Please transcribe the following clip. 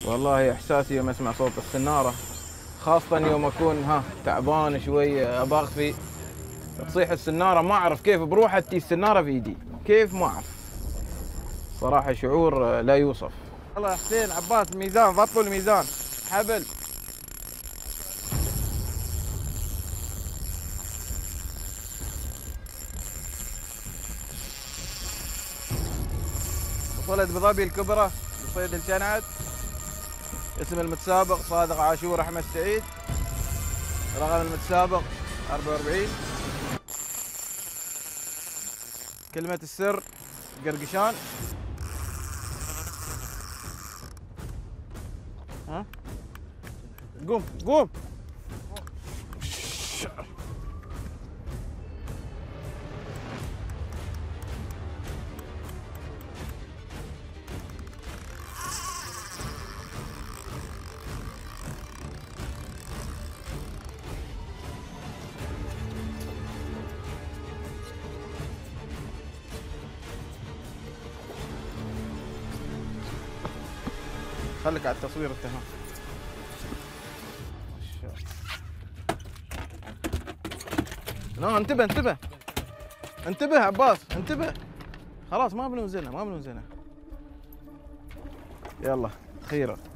والله احساسي يوم اسمع صوت السناره، خاصه يوم اكون تعبان شوي اباغثي، تصيح السناره ما اعرف كيف بروح اتي السناره في ايدي، كيف ما اعرف. صراحه شعور لا يوصف. يلا يا حسين عباس، الميزان، ضبطوا الميزان، حبل. وصلت بظبي الكبرى بصيد الشنعد. اسم المتسابق صادق عاشور احمد سعيد. رقم المتسابق 44. كلمة السر قرقشان. قوم قوم. خليك على التصوير انت. لا انتبه انتبه انتبه عباس انتبه. خلاص ما بنوزنها ما بنوزنها. يلا خيره.